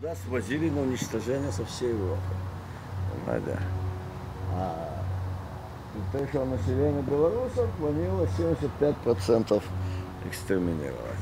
Туда свозили на уничтожение со всей Европы. Понимаете? А tutejшего населения белорусов планировалось 75% экстерминировать.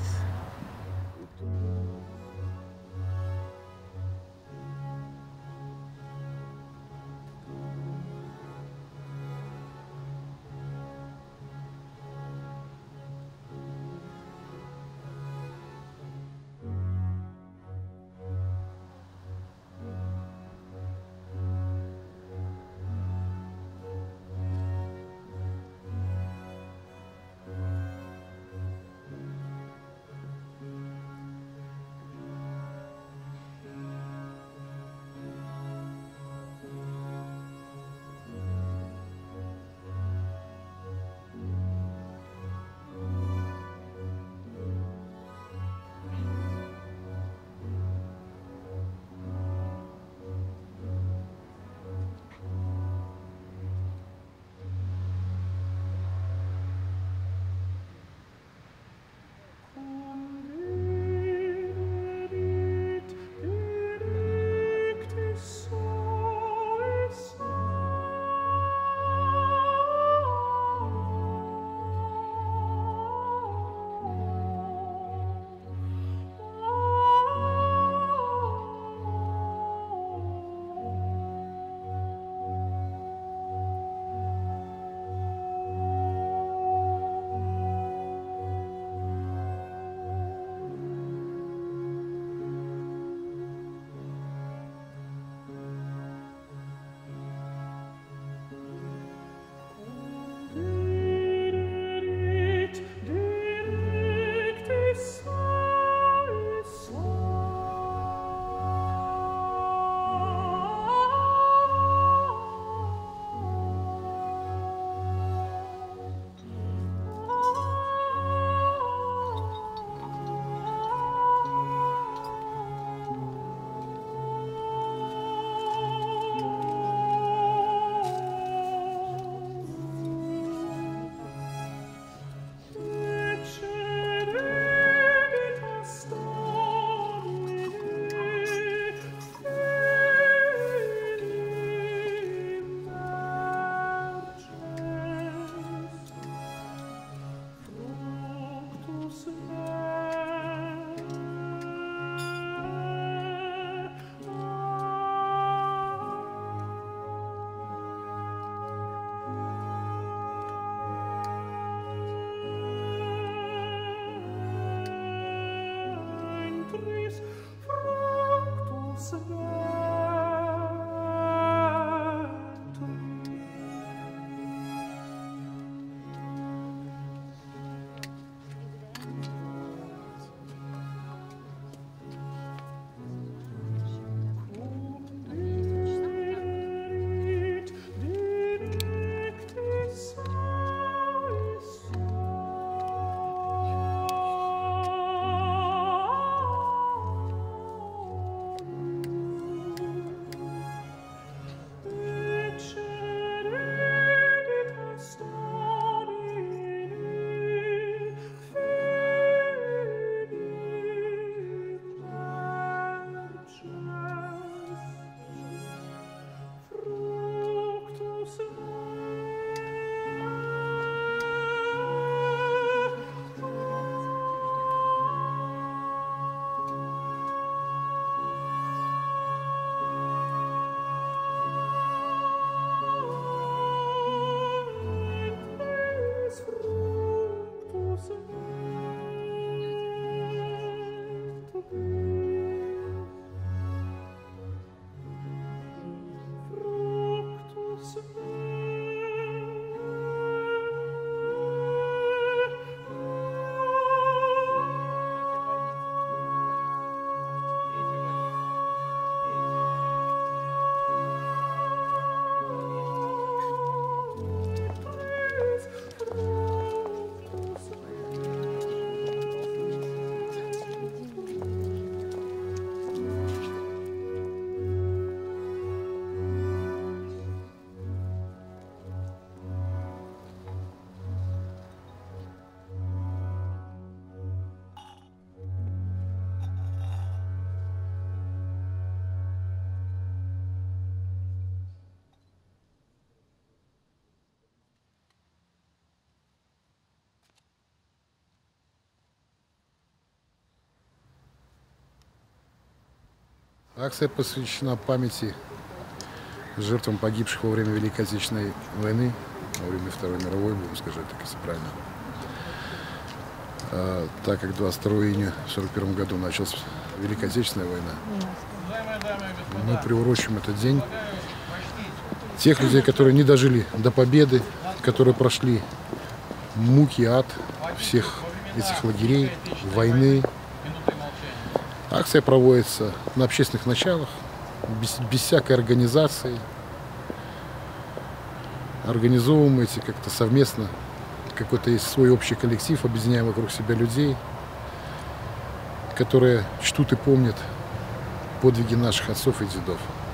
Акция посвящена памяти жертвам погибших во время Великой Отечественной войны, во время Второй мировой, будем сказать, так если правильно. Так как 22 июня 1941 году началась Великая Отечественная война, мы приурочим этот день тех людей, которые не дожили до победы, которые прошли муки, ад всех этих лагерей, войны. Акция проводится на общественных началах, без всякой организации. Организовываем эти как-то совместно. Какой-то есть свой общий коллектив, объединяем вокруг себя людей, которые чтут и помнят подвиги наших отцов и дедов.